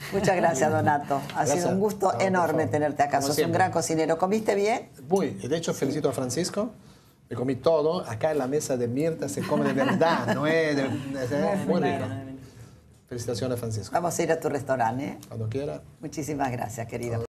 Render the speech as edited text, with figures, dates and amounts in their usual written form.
Muchas gracias, Donato. Ha Gracias. sido un gusto No, enorme por favor. tenerte acá. Como Sos un siempre. gran cocinero. ¿Comiste bien? Muy, y de hecho felicito a Francisco. Me comí todo. Acá en la mesa de Mirta se come de verdad, no es muy rico. Felicitaciones, Francisco. Vamos a ir a tu restaurante, ¿eh? Cuando quiera. Muchísimas gracias, querido.